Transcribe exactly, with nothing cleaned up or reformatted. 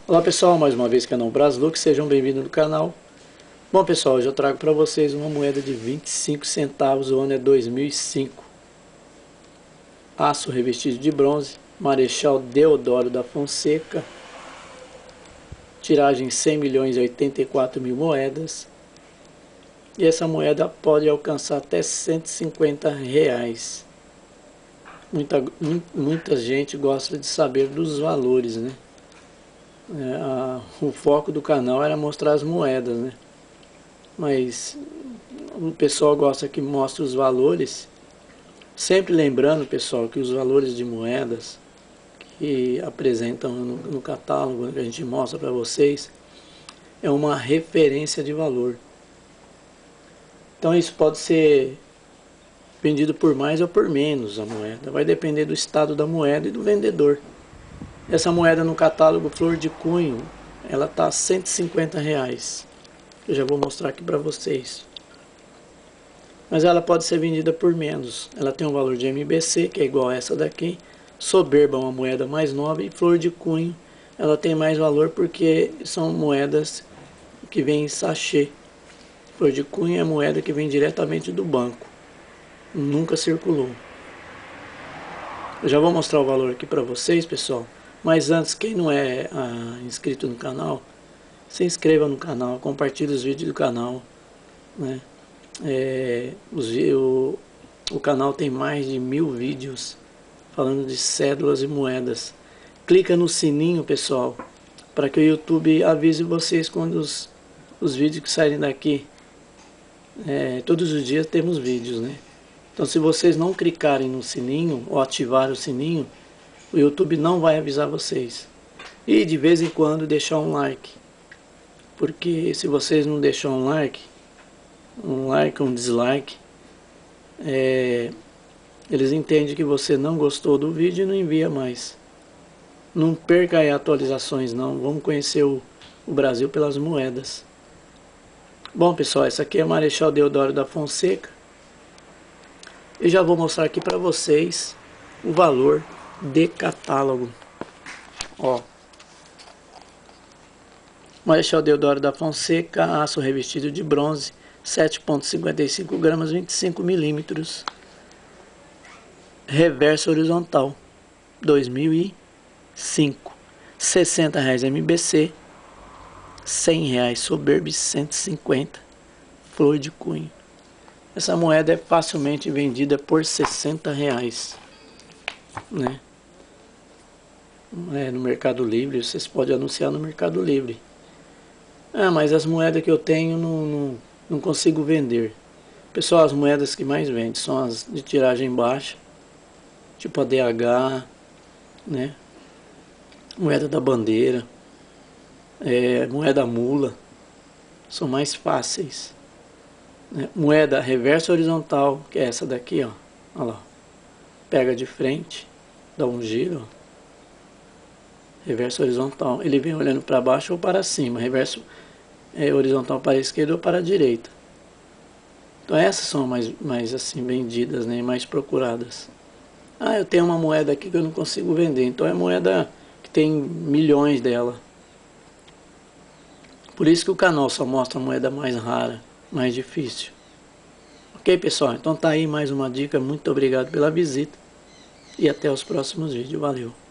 Olá pessoal, mais uma vez canal Braslux, sejam bem-vindos no canal. Bom pessoal, hoje eu trago para vocês uma moeda de vinte e cinco centavos, o ano é dois mil e cinco. Aço revestido de bronze, Marechal Deodoro da Fonseca. Tiragem cem milhões e oitenta e quatro mil moedas. E essa moeda pode alcançar até cento e cinquenta reais. Muita, muita gente gosta de saber dos valores, né? É, a, o foco do canal era mostrar as moedas, né? Mas o pessoal gosta que mostre os valores, sempre lembrando, pessoal, que os valores de moedas que apresentam no, no catálogo que a gente mostra para vocês é uma referência de valor. Então isso pode ser vendido por mais ou por menos a moeda, vai depender do estado da moeda e do vendedor. Essa moeda no catálogo Flor de Cunho, ela está a cento e cinquenta reais. Eu já vou mostrar aqui para vocês. Mas ela pode ser vendida por menos. Ela tem um valor de M B C, que é igual a essa daqui. Soberba, uma moeda mais nova. E Flor de Cunho, ela tem mais valor porque são moedas que vêm em sachê. Flor de Cunho é moeda que vem diretamente do banco. Nunca circulou. Eu já vou mostrar o valor aqui para vocês, pessoal. Mas antes, quem não é ah, inscrito no canal, se inscreva no canal, compartilhe os vídeos do canal, né? É, os, o, o canal tem mais de mil vídeos falando de cédulas e moedas. Clica no sininho, pessoal, para que o YouTube avise vocês quando os, os vídeos que saírem daqui. É, todos os dias temos vídeos, né? Então se vocês não clicarem no sininho ou ativar o sininho, o YouTube não vai avisar vocês. E de vez em quando deixar um like. Porque se vocês não deixam um like, um like, um dislike, é, eles entendem que você não gostou do vídeo e não envia mais. Não perca aí atualizações não, vamos conhecer o, o Brasil pelas moedas. Bom pessoal, essa aqui é a Marechal Deodoro da Fonseca. Eu já vou mostrar aqui para vocês o valor de catálogo. Ó, Marechal Deodoro da Fonseca, aço revestido de bronze, sete vírgula cinquenta e cinco gramas, vinte e cinco milímetros. Reverso horizontal, dois mil e cinco. sessenta reais M B C, cem reais Soberba, cento e cinquenta Flor de Cunho. Essa moeda é facilmente vendida por sessenta reais, né? É, no Mercado Livre, vocês podem anunciar no Mercado Livre. Ah, mas as moedas que eu tenho não, não, não consigo vender. Pessoal, as moedas que mais vendem são as de tiragem baixa, tipo a D H, né? Moeda da bandeira, é, moeda mula, são mais fáceis. Né? Moeda reverso horizontal, que é essa daqui, ó. Olha lá. Pega de frente, dá um giro, ó. Reverso horizontal, ele vem olhando para baixo ou para cima. Reverso é, horizontal para a esquerda ou para a direita. Então essas são mais, mais assim vendidas, né, mais procuradas. Ah, eu tenho uma moeda aqui que eu não consigo vender. Então é moeda que tem milhões dela. Por isso que o canal só mostra a moeda mais rara, mais difícil. Ok, pessoal? Então tá aí mais uma dica. Muito obrigado pela visita. E até os próximos vídeos. Valeu!